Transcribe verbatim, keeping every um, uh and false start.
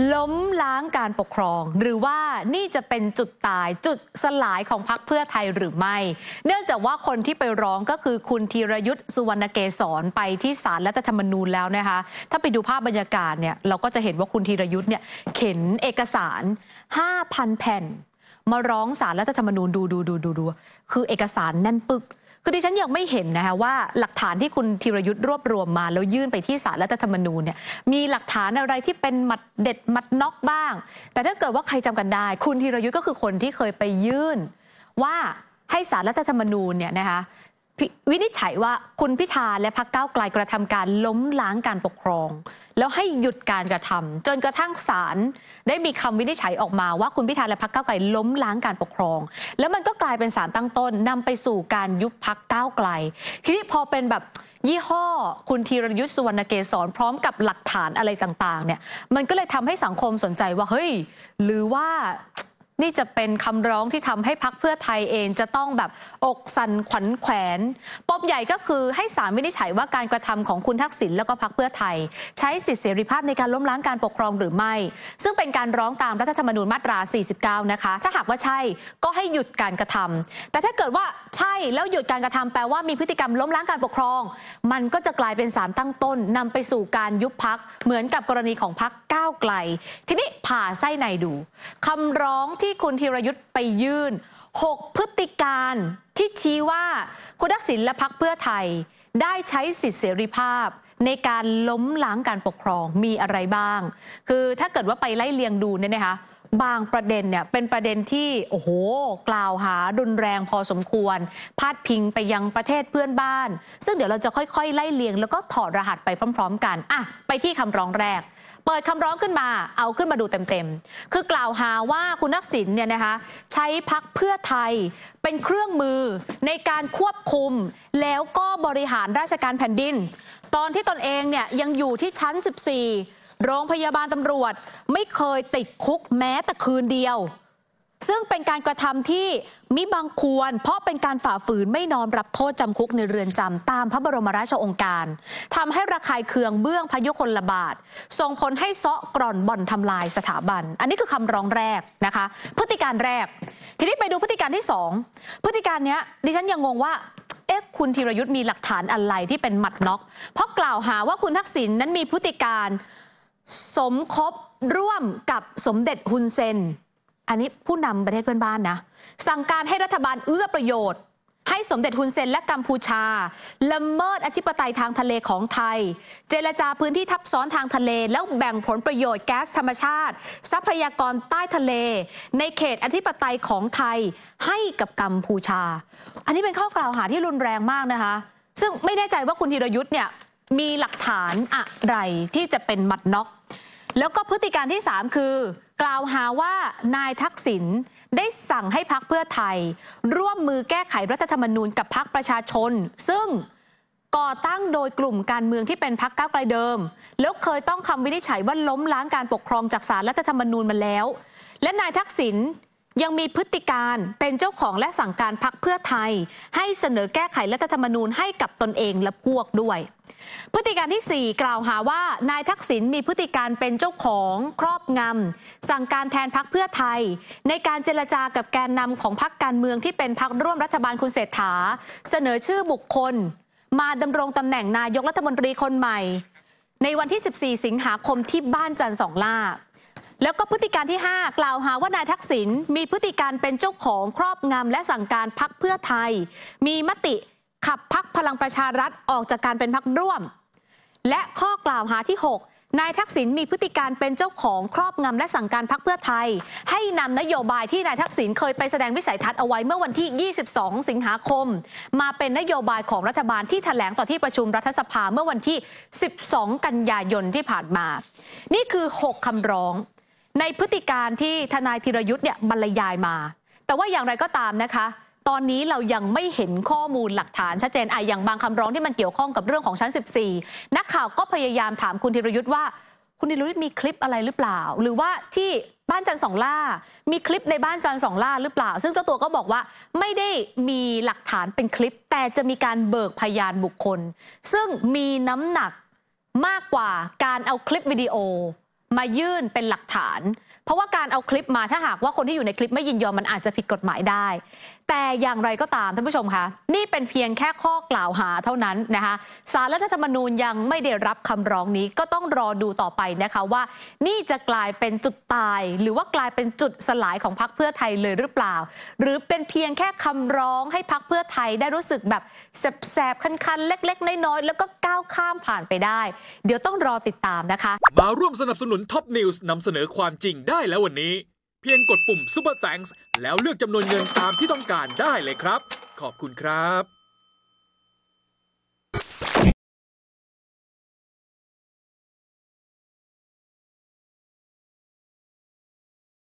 ล้มล้างการปกครองหรือว่านี่จะเป็นจุดตายจุดสลายของพรรคเพื่อไทยหรือไม่เนื่องจากว่าคนที่ไปร้องก็คือคุณธีรยุทธ์สุวรรณเกษรไปที่ศาลรัฐธรรมนูญแล้วนะคะถ้าไปดูภาพบรรยากาศเนี่ยเราก็จะเห็นว่าคุณธีรยุทธ์เนี่ยเข็นเอกสาร ห้าพัน แผ่นมาร้องศาลรัฐธรรมนูญดูดูดูดูดูคือเอกสารแน่นปึกคือดิฉันยังไม่เห็นนะคะว่าหลักฐานที่คุณธีรยุทธ์รวบรวมมาแล้วยื่นไปที่ศาลรัฐธรรมนูญเนี่ยมีหลักฐานอะไรที่เป็นหมัดเด็ดหมัดน็อกบ้างแต่ถ้าเกิดว่าใครจำกันได้คุณธีรยุทธ์ก็คือคนที่เคยไปยื่นว่าให้ศาลรัฐธรรมนูญเนี่ยนะคะวินิจฉัยว่าคุณพิธาและพรรคก้าวไกลกระทำการล้มล้างการปกครองแล้วให้หยุดการกระทำจนกระทั่งศาลได้มีคำวินิจฉัยออกมาว่าคุณพิธาและพรรคก้าวไกลล้มล้างการปกครองแล้วมันก็กลายเป็นศาลตั้งต้นนำไปสู่การยุบพรรคก้าวไกลทีนี้พอเป็นแบบยี่ห้อคุณธีรยุทธ์สุวรรณเกษรพร้อมกับหลักฐานอะไรต่างๆเนี่ยมันก็เลยทำให้สังคมสนใจว่าเฮ้ยหรือว่านี่จะเป็นคำร้องที่ทำให้พรรคเพื่อไทยเองจะต้องแบบอกสั่นขวัญแขวนปมใหญ่ก็คือให้ศาลวินิจฉัยว่าการกระทำของคุณทักษิณแล้วก็พรรคเพื่อไทยใช้สิทธิเสรีภาพในการล้มล้างการปกครองหรือไม่ซึ่งเป็นการร้องตามรัฐธรรมนูญมาตราสี่สิบเก้านะคะถ้าหากว่าใช่ก็ให้หยุดการกระทำแต่ถ้าเกิดว่าใช่แล้วหยุดการกระทำแปลว่ามีพฤติกรรมล้มล้างการปกครองมันก็จะกลายเป็นศาลตั้งต้นนำไปสู่การยุบพรรคเหมือนกับกรณีของพรรคก้าวไกลทีนี้ผ่าไส้ในดูคำร้องที่คุณธีรยุทธ์ไปยื่นหกพฤติการที่ชี้ว่าคุณทักษิณและพรรคเพื่อไทยได้ใช้สิทธิเสรีภาพในการล้มล้างการปกครองมีอะไรบ้างคือถ้าเกิดว่าไปไล่เลียงดูเนี่ยนะคะบางประเด็นเนี่ยเป็นประเด็นที่โอ้โหกล่าวหารุนแรงพอสมควรพาดพิงไปยังประเทศเพื่อนบ้านซึ่งเดี๋ยวเราจะค่อยๆไล่เลียงแล้วก็ถอดรหัสไปพร้อมๆกันอ่ะไปที่คำร้องแรกเปิดคำร้องขึ้นมาเอาขึ้นมาดูเต็มๆคือกล่าวหาว่าคุณทักษิณเนี่ยนะคะใช้พรรคเพื่อไทยเป็นเครื่องมือในการควบคุมแล้วก็บริหารราชการแผ่นดินตอนที่ตนเองเนี่ยยังอยู่ที่ชั้นสิบสี่โรงพยาบาลตำรวจไม่เคยติดคุกแม้แต่คืนเดียวซึ่งเป็นการกระทำที่มิบังควรเพราะเป็นการฝ่าฝืนไม่นอนรับโทษจำคุกในเรือนจำตามพระบรมราชโองการทำให้ระคายเคืองเบื้องพยุคลบาทส่งผลให้เซาะกร่อนบ่อนทำลายสถาบันอันนี้คือคำร้องแรกนะคะพฤติการแรกทีนี้ไปดูพฤติการที่สองพฤติการนี้ดิฉันยังงงว่าเอ๊ะคุณธีรยุทธ์มีหลักฐานอะไรที่เป็นหมัดน็อกเพราะกล่าวหาว่าคุณทักษิณนั้นมีพฤติการสมคบร่วมกับสมเด็จฮุนเซนอันนี้ผู้นำประเทศเพื่อนบ้านนะสั่งการให้รัฐบาลเอื้อประโยชน์ให้สมเด็จฮุนเซนและกัมพูชาละเมิดอธิปไตยทางทะเลของไทยเจรจาพื้นที่ทับซ้อนทางทะเลแล้วแบ่งผลประโยชน์แก๊สธรรมชาติทรัพยากรใต้ทะเลในเขตอธิปไตยของไทยให้กับกัมพูชาอันนี้เป็นข้อกล่าวหาที่รุนแรงมากนะคะซึ่งไม่แน่ใจว่าคุณธีรยุทธ์เนี่ยมีหลักฐานอะไรที่จะเป็นหมัดน็อกแล้วก็พฤติการที่สามคือกล่าวหาว่านายทักษิณได้สั่งให้พรรคเพื่อไทยร่วมมือแก้ไขรัฐธรรมนูญกับพรรคประชาชนซึ่งก่อตั้งโดยกลุ่มการเมืองที่เป็นพรรคก้าวไกลเดิมแล้วเคยต้องคำวินิจฉัยว่าล้มล้างการปกครองจากศาลรัฐธรรมนูญมาแล้วและนายทักษิณยังมีพฤติการเป็นเจ้าของและสั่งการพรรคเพื่อไทยให้เสนอแก้ไขรัฐธรรมนูญให้กับตนเองและพวกด้วยพฤติการที่สี่กล่าวหาว่านายทักษิณมีพฤติการเป็นเจ้าของครอบงำสั่งการแทนพรรคเพื่อไทยในการเจรจากับแกนนำของพรรคการเมืองที่เป็นพรรคร่วมรัฐบาลคุณเศรษฐาเสนอชื่อบุคคลมาดำรงตำแหน่งนายกรัฐมนตรีคนใหม่ในวันที่สิบสี่สิงหาคมที่บ้านจันทร์สองล่าแล้วก็พฤติการที่ห้ากล่าวหาว่านายทักษิณมีพฤติการเป็นเจ้าของครอบงำและสั่งการพรรคเพื่อไทยมีมติขับพรรคพลังประชารัฐออกจากการเป็นพรรคร่วมและข้อกล่าวหาที่หกนายทักษิณมีพฤติการเป็นเจ้าของครอบงำและสั่งการพรรคเพื่อไทยให้นำนโยบายที่นายทักษิณเคยไปแสดงวิสัยทัศน์เอาไว้เมื่อวันที่ยี่สิบสองสิงหาคมมาเป็นนโยบายของรัฐบาลที่แถลงต่อที่ประชุมรัฐสภาเมื่อวันที่สิบสองกันยายนที่ผ่านมานี่คือหกคำร้องในพฤติการที่ทนายธีรยุทธ์เนี่ยบรรยายมาแต่ว่าอย่างไรก็ตามนะคะตอนนี้เรายังไม่เห็นข้อมูลหลักฐานชัดเจนอ่ะอย่างบางคำร้องที่มันเกี่ยวข้องกับเรื่องของชั้นสิบสี่นักข่าวก็พยายามถามคุณธีรยุทธ์ว่าคุณธีรยุทธ์มีคลิปอะไรหรือเปล่าหรือว่าที่บ้านจันทร์สองล่ามีคลิปในบ้านจันทร์สองล่าหรือเปล่าซึ่งเจ้าตัวก็บอกว่าไม่ได้มีหลักฐานเป็นคลิปแต่จะมีการเบิกพยานบุคคลซึ่งมีน้ำหนักมากกว่าการเอาคลิปวิดีโอมายื่นเป็นหลักฐานเพราะว่าการเอาคลิปมาถ้าหากว่าคนที่อยู่ในคลิปไม่ยินยอมมันอาจจะผิดกฎหมายได้แต่อย่างไรก็ตามท่านผู้ชมคะนี่เป็นเพียงแค่ข้อกล่าวหาเท่านั้นนะคะศาลรัฐธรรมนูญยังไม่ได้รับคำร้องนี้ก็ต้องรอดูต่อไปนะคะว่านี่จะกลายเป็นจุดตายหรือว่ากลายเป็นจุดสลายของพรรคเพื่อไทยเลยหรือเปล่าหรือเป็นเพียงแค่คำร้องให้พรรคเพื่อไทยได้รู้สึกแบบแสบๆคันๆเล็กๆน้อยๆแล้วก็ก้าวข้ามผ่านไปได้เดี๋ยวต้องรอติดตามนะคะมาร่วมสนับสนุนท็อปนิวส์นำเสนอความจริงได้แล้ววันนี้เพียงกดปุ่ม Super Thanks แล้วเลือกจำนวนเงินตามที่ต้องการได้เลยครับขอบคุณครับ